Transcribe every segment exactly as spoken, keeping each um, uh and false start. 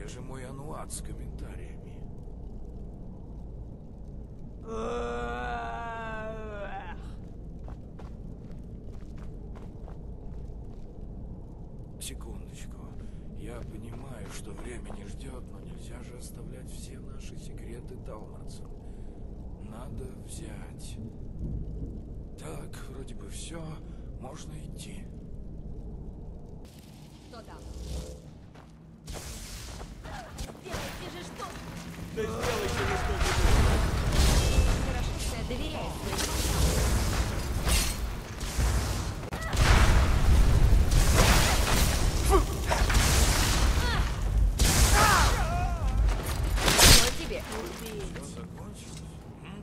где же мой ануат с комментариями? Секундочку. Я понимаю, что время не ждет, но нельзя же оставлять все наши секреты далмарцам. Надо взять. Так, вроде бы все. Можно идти. Что там? Сделайте же что-то! Да сделайте же что-то! Хорошо, что я доверяю своему. Что тебе? Все закончилось? М?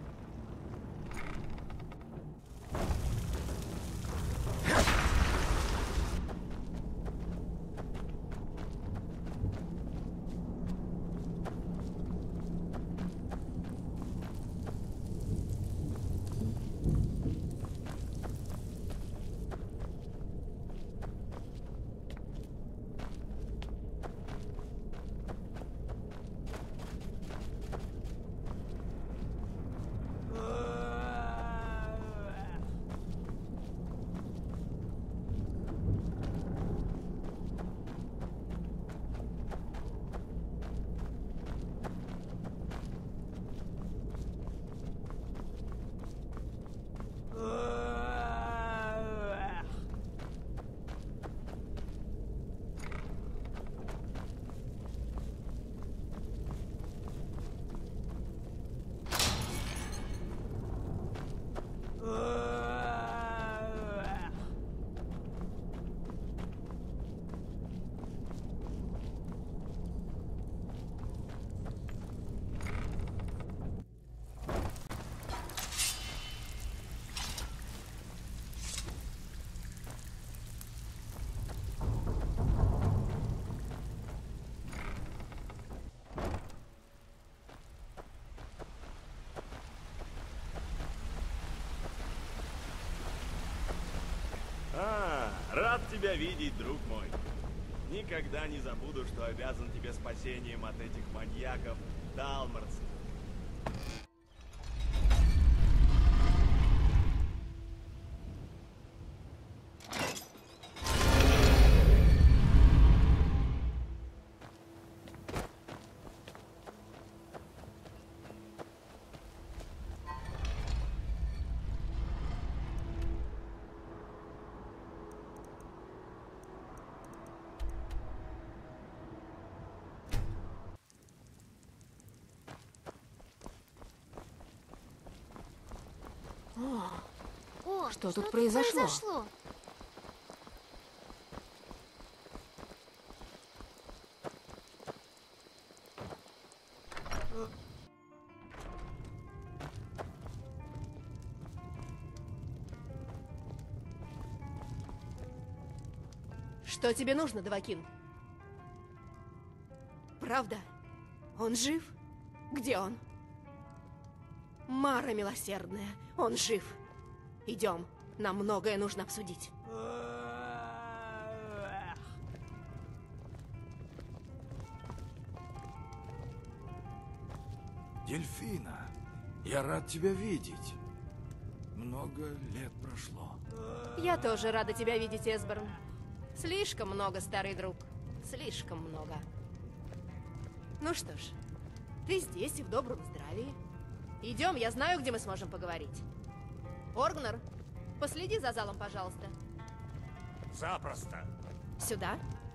А, рад тебя видеть, друг мой. Никогда не забуду, что обязан тебе спасением от этих маньяков далмарцев. О, Что тут произошло? произошло? Что тебе нужно, Давакин? Правда? Он жив? Где он? Мара милосердная, он жив. Идем, нам многое нужно обсудить. Дельфина, я рад тебя видеть. Много лет прошло. Я тоже рада тебя видеть, Эсберн. Слишком много, старый друг. Слишком много. Ну что ж, ты здесь и в добром здравии. Идем, я знаю, где мы сможем поговорить. Оргнер, последи за залом, пожалуйста. Запросто. Сюда.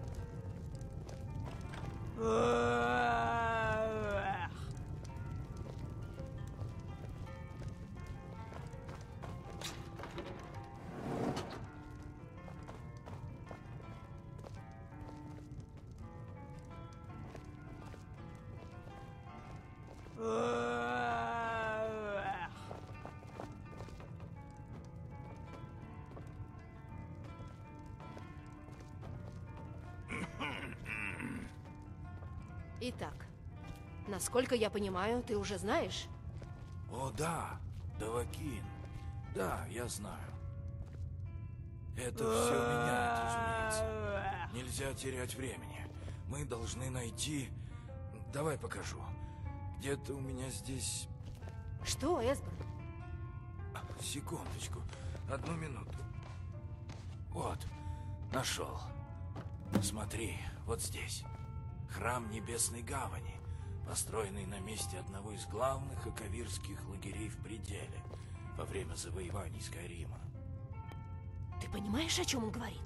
Итак, насколько я понимаю, ты уже знаешь? О, да, Давакин. Да, я знаю. Это все меняет, разумеется. Нельзя терять времени. Мы должны найти... Давай покажу. Где-то у меня здесь... Что, Эсберн? Секундочку. Одну минуту. Вот. Нашел. Смотри, вот здесь. Храм Небесной Гавани, построенный на месте одного из главных акавирских лагерей в пределе во время завоеваний Скайрима. Ты понимаешь, о чем он говорит?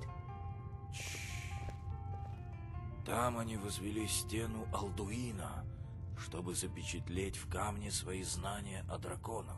Там они возвели стену Алдуина, чтобы запечатлеть в камне свои знания о драконах.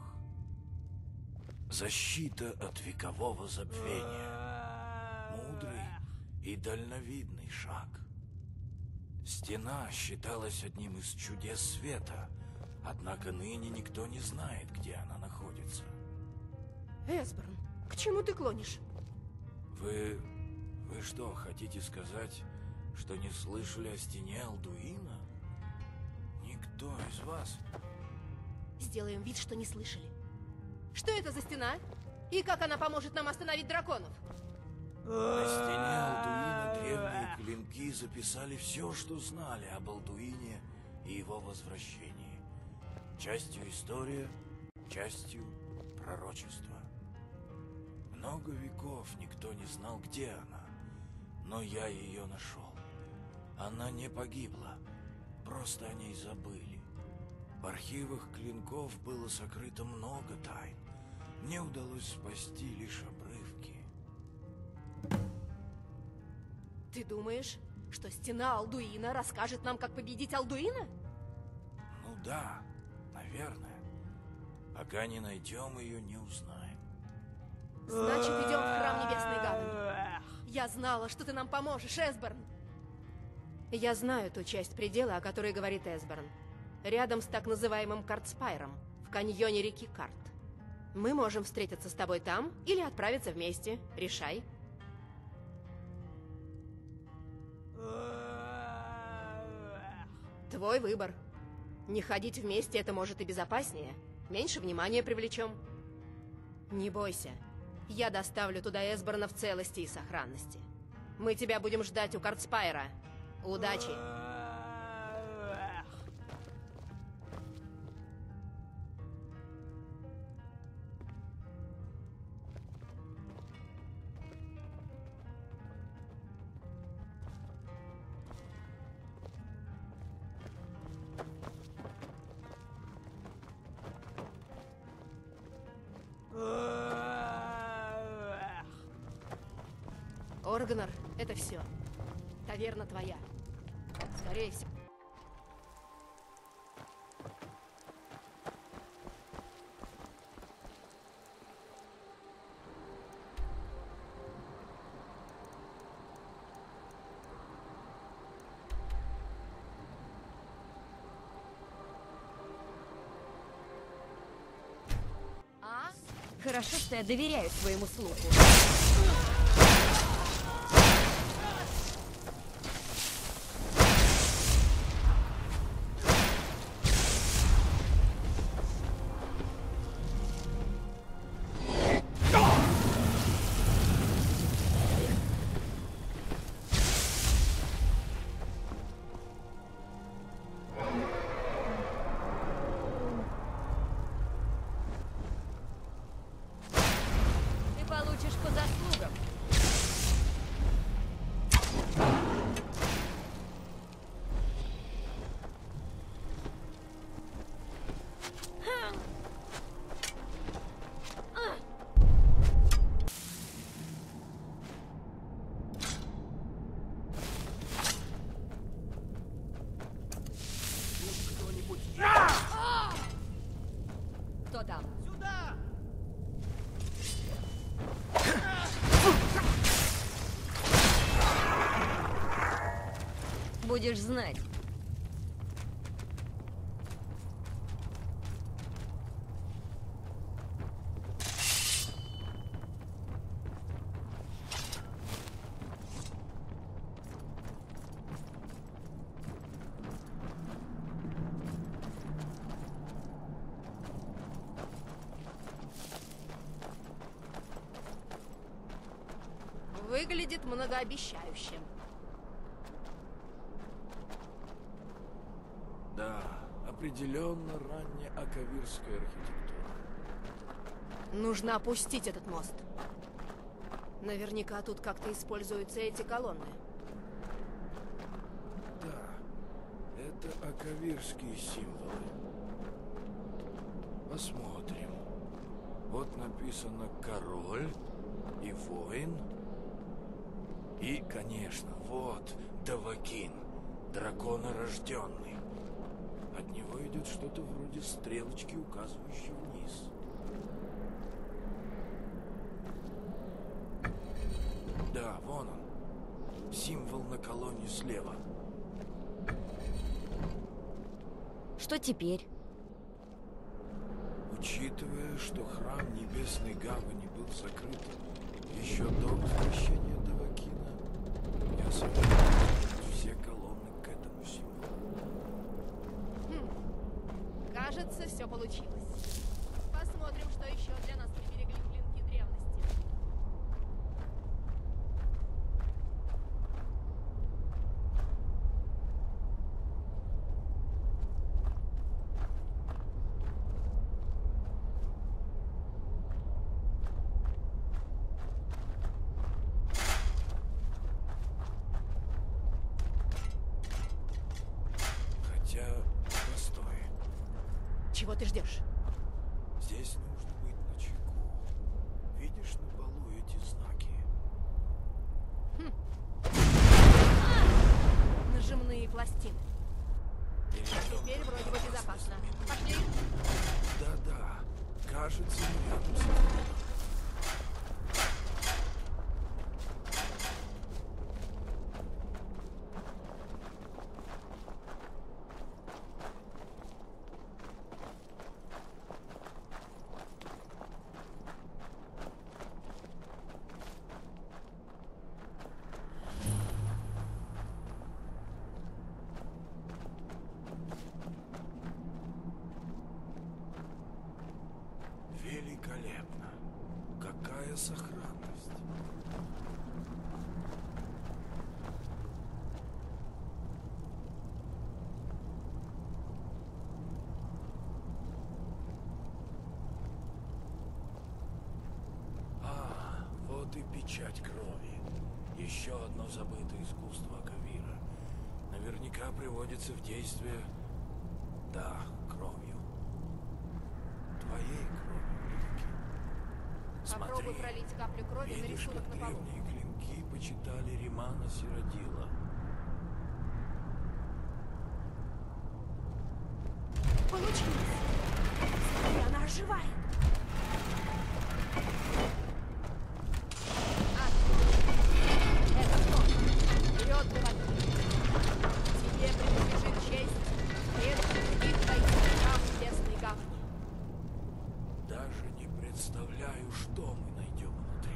Защита от векового забвения. Мудрый и дальновидный шаг. Стена считалась одним из чудес света, однако ныне никто не знает, где она находится. Эсберн, к чему ты клонишь? Вы... вы что, хотите сказать, что не слышали о стене Алдуина? Никто из вас? Сделаем вид, что не слышали. Что это за стена? И как она поможет нам остановить драконов? На стене Алдуина древние клинки записали все, что знали об Алдуине и его возвращении. Частью история, частью пророчество. Много веков никто не знал, где она, но я ее нашел. Она не погибла, просто о ней забыли. В архивах клинков было сокрыто много тайн. Мне удалось спасти лишь обрывки. Ты думаешь, что стена Алдуина расскажет нам, как победить Алдуина? Ну да, наверное. Пока не найдем ее, не узнаем. Значит, идем в храм Небесной Гавани. Я знала, что ты нам поможешь, Эсберн. Я знаю ту часть предела, о которой говорит Эсберн. Рядом с так называемым Картспайром, в каньоне реки Карт. Мы можем встретиться с тобой там или отправиться вместе. Решай. Твой выбор. Не ходить вместе — это может и безопаснее. Меньше внимания привлечем. Не бойся. Я доставлю туда Эсберна в целости и сохранности. Мы тебя будем ждать у Картспайра. Удачи! Оргнар, это все. Таверна твоя. Скорее всего. А? Хорошо, что я доверяю своему слуху. Получишь по заслугам. Кто-нибудь? Кто там? Сюда! Будешь знать. Выглядит многообещающе. Да, определенно раннеакавирская архитектура. Нужно опустить этот мост. Наверняка тут как-то используются эти колонны. Да, это акавирские символы. Посмотрим. Вот написано «король» и «воин». И, конечно, вот Давакин, драконорожденный. От него идет что-то вроде стрелочки, указывающей вниз. Да, вон он. Символ на колонне слева. Что теперь? Учитывая, что храм Небесной Гавани был закрыт еще до возвращения Давакина, я советую все колонны к этому символу. Хм. Кажется, все получилось. Посмотрим, что еще для нас приберегли клинки древности. Хотя, постой. Чего ты ждешь? Здесь нужно быть начеку. Видишь на полу эти знаки? Нажимные пластины. Перейдем Теперь вроде бы безопасно. минут. Пошли. Да-да. Кажется, мы рядом с входом. Великолепно. Какая сохранность. А, вот и печать крови. Еще одно забытое искусство Акавира. Наверняка приводится в действие, да, кровью. Твоей кровью, Великий. Попробуй Смотри, пролить каплю крови на видишь, рисунок как на полу. древние клинки почитали Римана Сиродила. Получилось! Смотри, она оживает! Отлично! Это что? Вперед, Давакин! Тебе принадлежит честь предупредить войти в храм Небесной Гавани. Даже не представляю, что мы найдем внутри.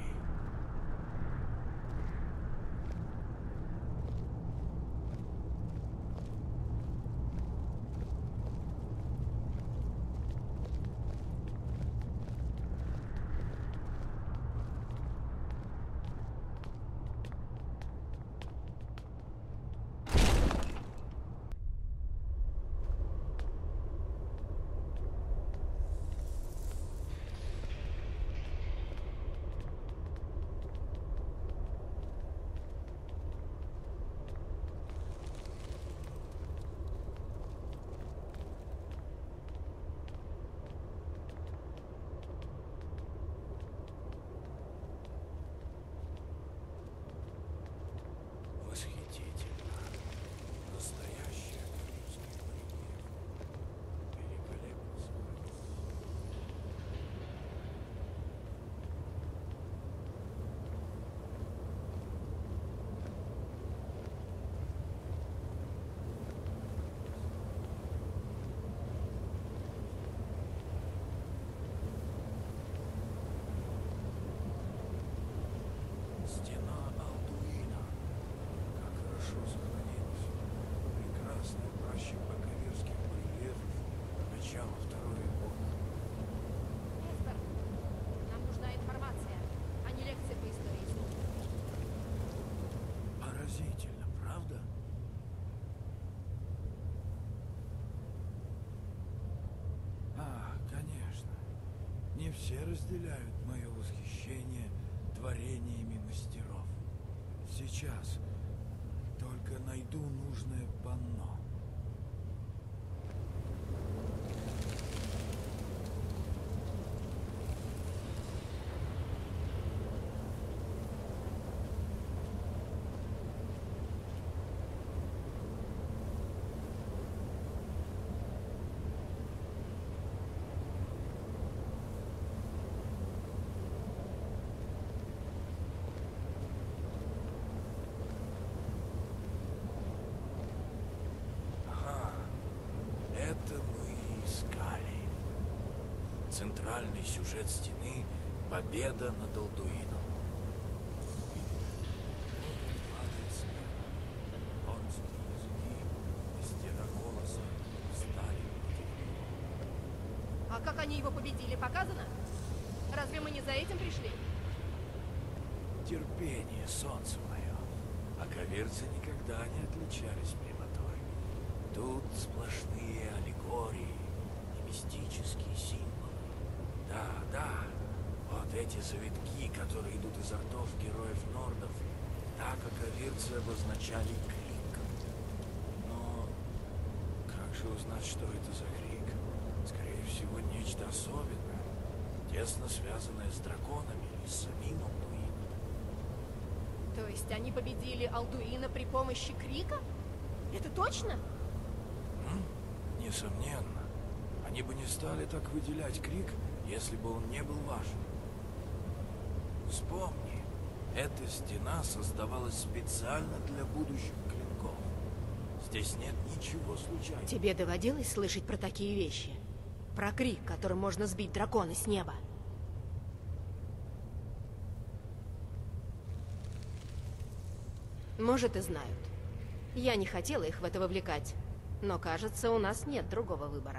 Восхитительно. Настоящий академический барельеф. Великолепно смотрится. Стена Алтуина. Как хорошо сохранилась. Прекрасный пращик акавирских барельефов начала второй эпохи. Эспер, нам нужна информация, а не лекция по истории искусства. Поразительно, правда? разделяют мое восхищение творениями мастеров. Сейчас только найду нужное панно. Это мы и искали. Центральный сюжет стены — победа над Алдуином. Падает снег. Конские языки, мастера голоса встали против него. А как они его победили, показано? Разве мы не за этим пришли? Терпение, солнце мое. А коверцы никогда не отличались прямотой. Тут сплошные аллегории и мистические символы. Да, да, вот эти завитки, которые идут изо ртов героев Нордов, так аковирцы обозначали крик. Но как же узнать, что это за крик? Скорее всего, нечто особенное, тесно связанное с драконами или с самим Алдуином. То есть они победили Алдуина при помощи крика? Это точно? Несомненно. Они бы не стали так выделять крик, если бы он не был важен. Вспомни, эта стена создавалась специально для будущих клинков. Здесь нет ничего случайного. Тебе доводилось слышать про такие вещи? Про крик, которым можно сбить дракона с неба? Может, и знают. Я не хотела их в это вовлекать. Но, кажется, у нас нет другого выбора.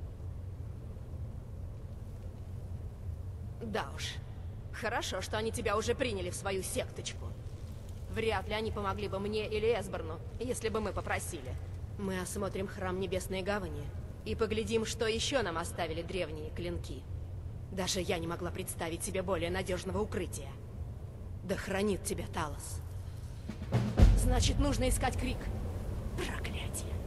Да уж. Хорошо, что они тебя уже приняли в свою секточку. Вряд ли они помогли бы мне или Эсберну, если бы мы попросили. Мы осмотрим храм Небесной Гавани и поглядим, что еще нам оставили древние клинки. Даже я не могла представить себе более надежного укрытия. Да хранит тебя Талос. Значит, нужно искать крик. Проклятие.